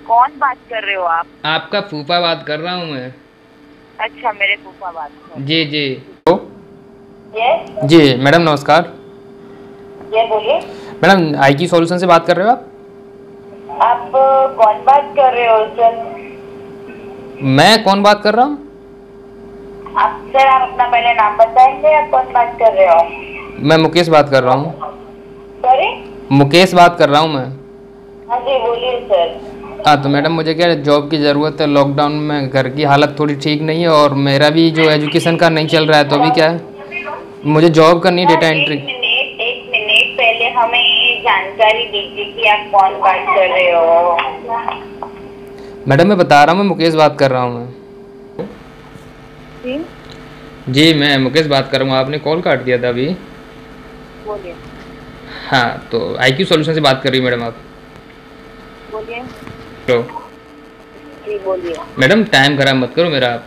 कौन बात कर रहे हो आप? आपका फूफा बात कर रहा हूँ मैं। अच्छा, मेरे फूफा बात कर रहे जी हो। जी। तो ये जी मैडम नमस्कार। ये बोलिए। मैडम आईक्यू सॉल्यूशन से बात कर रहे हो आप? आप कौन बात कर रहे हो सर? मैं कौन बात कर रहा हूँ? आप सर, आप अपना पहले नाम बताएंगे, आप कौन बात कर रहे हो? मैं मुकेश बात कर रहा हूँ। सॉरी? मुकेश बात कर रहा हूँ मैं। हाँ जी, बोलिए सर। हाँ तो मैडम मुझे क्या है, जॉब की ज़रूरत है। लॉकडाउन में घर की हालत थोड़ी ठीक नहीं है और मेरा भी जो एजुकेशन का नहीं चल रहा है, तो अभी क्या है, मुझे जॉब करनी है सर, डेटा एक एंट्री। मिनट एक मिनट, पहले हमें ये जानकारी दीजिए कि आप कौन बात कर रहे हो। मैडम मैं बता रहा हूँ, मैं मुकेश बात कर रहा हूँ मैं। जी जी मैं मुकेश बात कर रहा हूँ, आपने कॉल काट दिया था अभी। बोलिए। हाँ तो आईक्यू सॉल्यूशन से बात कर रही हो मैडम आप? बोलिए। तो जी बोलिए। मैडम टाइम खराब मत करो मेरा आप।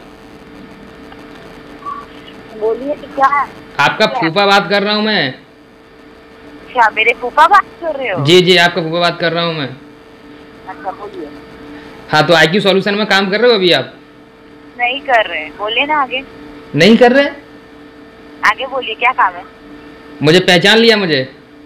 बोलिए कि क्या है? आपका फूफा बात कर रहा हूँ मैं। अच्छा, मेरे फूफा बात कर रहे हो? जी जी आपका फूफा बात कर रहा हूँ मैं। अच्छा, बोलिए। हाँ तो आईक्यू सॉल्यूशन में काम कर रहे हो अभी आप? नहीं कर रहे, बोलिए ना आगे। नहीं कर रहे? आगे बोलिए, क्या काम है? मुझे पहचान लिया मुझे?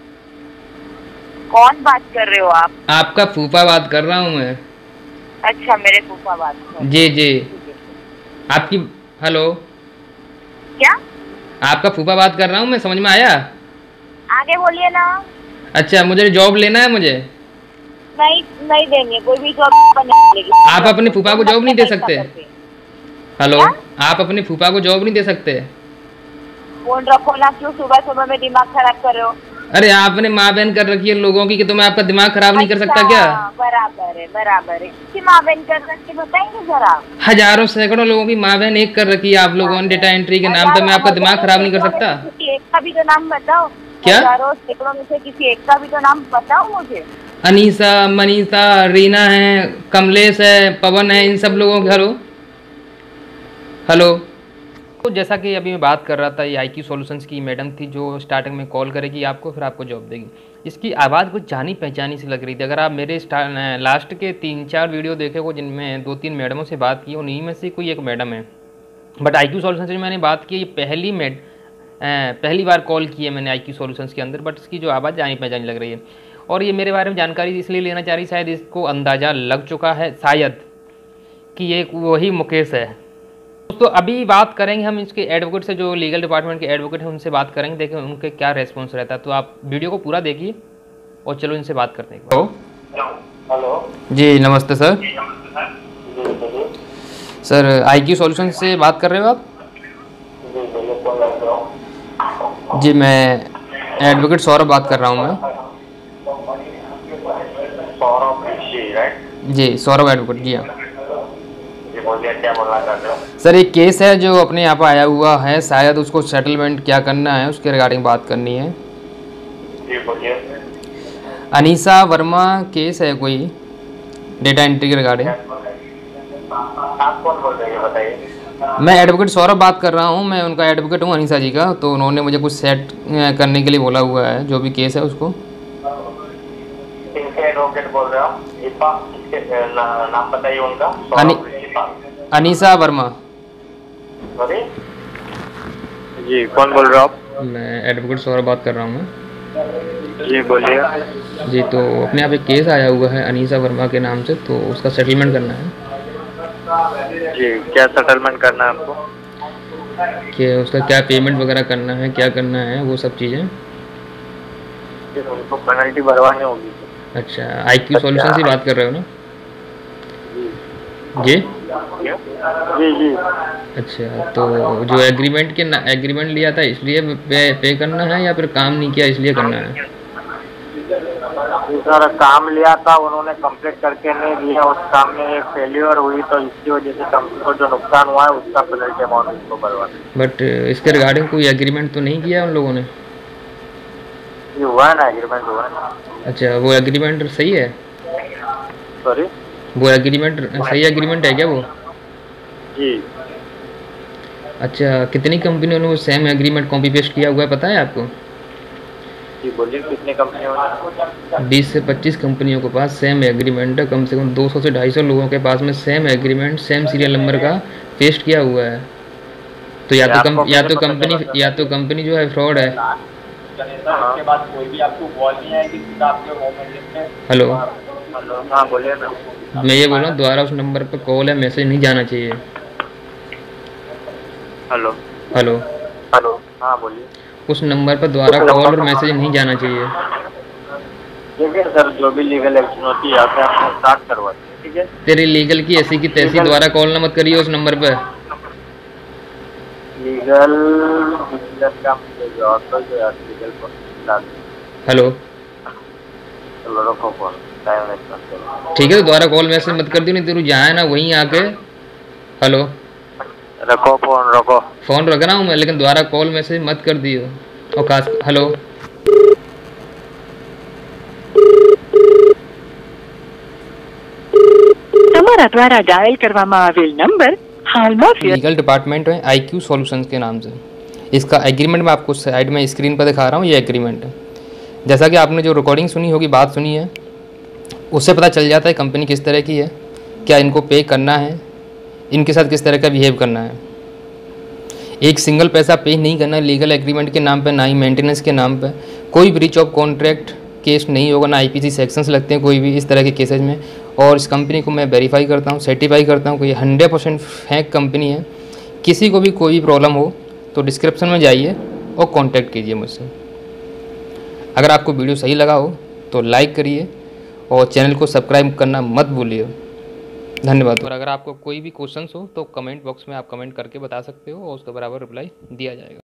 कौन बात कर रहे हो आप? आपका फूफा बात कर रहा हूँ मैं। अच्छा, मेरे फूफा बात कर रहे जी हो। जी। ठीक है। आपकी हेलो, क्या? आपका फूफा बात कर रहा हूँ मैं, समझ में आया? आगे बोलिए ना। अच्छा मुझे जॉब लेना है मुझे। नहीं, नहीं देंगे, कोई भी जॉब नहीं मिलेगी। आप अपने फूफा को जॉब नहीं दे सकते? हेलो, क्या? आप अपने फूफा को जॉब नहीं दे सकते? फोन रखो ना, क्यों सुबह सुबह में दिमाग खराब कर रहे हो? अरे आपने माँ बहन कर रखी है लोगों की कि तो मैं आपका दिमाग खराब नहीं कर अच्छा, सकता क्या? बराबर है बराबर है। किसी माँ बहन कर रखे बताएंगे जरा? हजारों सैकड़ों लोगों की माँ बहन एक कर रखी है आप लोगों ने डेटा एंट्री के नाम पे, मैं हजारों आपका दिमाग हजारों खराब नहीं कर सैकड़ों में सकता? से किसी एक का भी तो नाम बताओ। क्या? हजारों सैकड़ों में से किसी एक का भी तो नाम बताओ मुझे। अनीसा, मनीषा, रीना है, कमलेश है, पवन है, इन सब लोगों के हेलो हेलो। तो जैसा कि अभी मैं बात कर रहा था, ये आईक्यू सॉल्यूशंस की मैडम थी जो स्टार्टिंग में कॉल करेगी आपको, फिर आपको जॉब देगी। इसकी आवाज़ कुछ जानी पहचानी सी लग रही थी। अगर आप मेरे लास्ट के 3-4 वीडियो देखे हो जिनमें 2-3 मैडमों से बात की, उन्हीं में से कोई एक मैडम है। बट आईक्यू सॉल्यूशन से मैंने बात की, ये पहली बार कॉल की है मैंने आईक्यू सॉल्यूशंस के अंदर, बट इसकी जो आवाज़ जानी पहचानी लग रही है। और ये मेरे बारे में जानकारी इसलिए लेना चाह रही, शायद इसको अंदाज़ा लग चुका है शायद कि ये वही मुकेश है। तो अभी बात करेंगे हम इसके एडवोकेट से, जो लीगल डिपार्टमेंट के एडवोकेट हैं उनसे बात करेंगे, देखें उनके क्या रेस्पॉन्स रहता है। तो आप वीडियो को पूरा देखिए और चलो इनसे बात करते हैं। Hello hello. जी नमस्ते सर। सर आईक्यू सॉल्यूशन से बात कर रहे हो आप? जी मैं एडवोकेट सौरभ बात कर रहा हूँ मैं। जी सौरभ एडवोकेट, जी हाँ। क्या बोलना चाहते हो? सर एक केस है जो अपने यहाँ पर आया हुआ है, शायद उसको सेटलमेंट क्या करना है उसके रिगार्डिंग बात करनी है। जी बोलिए। अनीसा वर्मा केस है कोई, डेटा एंट्री के रिगार्डिंग। आप कौन बोल रहे हैं बताइए? मैं एडवोकेट सौरभ बात कर रहा हूँ, मैं उनका एडवोकेट हूँ अनीसा जी का। तो उन्होंने मुझे कुछ सेट करने के लिए बोला हुआ है, जो भी केस है उसको। किनके एडवोकेट बोल रहे हो? इफा, इसके नाम बताइए उनका। अनीसा वर्मा। सॉरी जी, कौन बोल रहे हो आप? मैं एडवोकेट सौरभ बात कर रहा हूँ मैं। जी बोलिए। जी तो अपने यहाँ पे केस आया हुआ है अनीसा वर्मा के नाम से, तो उसका सेटलमेंट करना है। जी, क्या सेटलमेंट करना है आपको? कि उसका क्या पेमेंट वगैरह करना है, क्या करना है, वो सब चीज़ें। उनको पेनल्टी भरवानी होगी। अच्छा आईक्यू सॉल्यूशन से बात कर रहे हो ना? जी जी जी। अच्छा तो जो एग्रीमेंट लिया था इसलिए पे करना है, या फिर काम नहीं किया इसलिए करना है? सर, काम लिया था, उन्होंने कंप्लीट करके नहीं दिया, उस काम में एक फेल्यूर हुई, तो इसकी वजह से कंपनी को जो नुकसान हुआ है उसका पेनल्टी अमाउंट उसको भरवाना। बट इसके रिगार्डिंग कोई एग्रीमेंट तो नहीं किया उन लोगों ने? ये हुआ है ना, एग्रीमेंट हुआ है ना। अच्छा वो एग्रीमेंट सही है? सॉरी? वो एग्रीमेंट सही एग्रीमेंट है क्या वो? जी। अच्छा कितनी कंपनियों ने वो सेम एग्रीमेंट कॉपी पेस्ट किया हुआ है पता है आपको? जी बोलिए, कितनी कंपनियों ने? 20 से 25 कंपनियों के पास सेम एग्रीमेंट है, कम से कम 200 से 250 लोगों के पास में same agreement same serial number का पेस्ट किया हुआ है। तो या तो आपको कैसे पता चला सर? कंपनी जो है फ्रॉड है। उसके बाद कोई भी आपको कॉल नहीं आएगी, सीधा आपके होम एड्रेस पे। हेलो, हेलो, हाँ बोलिए ना। मैं ये बोल रहा हूँ दोबारा उस नंबर पर कॉल या मैसेज नहीं जाना चाहिए। हेलो। हेलो, हेलो, हाँ बोलिए। उस नंबर पर दोबारा कॉल और मैसेज नहीं जाना चाहिए। ठीक है सर, जो भी लीगल एक्शन होती है आपसे आपको स्टार्ट करवाते हैं, ठीक है। तेरी लीगल की ऐसी की तैसी दोबारा कॉल ना मत करिए उस नंबर पर। लीगल बिजनेस का मुझे और तो जो है लीगल प्रोसेस। हेलो, चलो रखो फोन, टाइम वेस्ट मत करो। ठीक है, तो दोबारा कॉल मैसेज मत कर दियो, नहीं तेरू जहाँ है ना वहीं आके। हेलो, रखो फोन, रखो। फ़ोन रख रहा हूँ मैं, लेकिन दोबारा कॉल मैसेज मत कर दियो। और खास हेलो, તમારા દ્વારા ડાયલ કરવામાં આવેલ નંબર હાલમાં लीगल डिपार्टमेंट है IQ सॉल्यूशंस के नाम से। इसका एग्रीमेंट मैं आपको साइड में स्क्रीन पर दिखा रहा हूँ, ये एग्रीमेंट है। जैसा कि आपने जो रिकॉर्डिंग सुनी होगी, बात सुनी है, उससे पता चल जाता है कंपनी किस तरह की है, क्या इनको पे करना है, इनके साथ किस तरह का बिहेव करना है। एक सिंगल पैसा पे नहीं करना है लीगल एग्रीमेंट के नाम पे, ना ही मेंटेनेंस के नाम पे। कोई ब्रीच ऑफ कॉन्ट्रैक्ट केस नहीं होगा, ना IPC सेक्शंस लगते हैं कोई भी इस तरह के केसेज में। और इस कंपनी को मैं वेरीफाई करता हूँ, सर्टिफाई करता हूँ कि ये 100% फेक कंपनी है। किसी को भी कोई भी प्रॉब्लम हो तो डिस्क्रिप्शन में जाइए और कॉन्टैक्ट कीजिए मुझसे। अगर आपको वीडियो सही लगा हो तो लाइक करिए और चैनल को सब्सक्राइब करना मत भूलिए। धन्यवाद। और अगर आपको कोई भी क्वेश्चंस हो तो कमेंट बॉक्स में आप कमेंट करके बता सकते हो और उसका बराबर रिप्लाई दिया जाएगा।